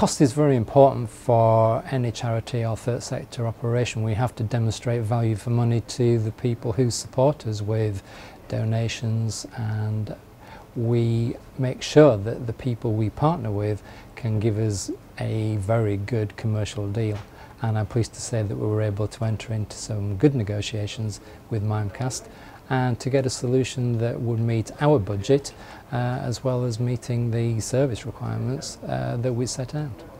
Cost is very important for any charity or third sector operation. We have to demonstrate value for money to the people who support us with donations, and we make sure that the people we partner with can give us a very good commercial deal. And I'm pleased to say that we were able to enter into some good negotiations with Mimecast and to get a solution that would meet our budget as well as meeting the service requirements that we set out.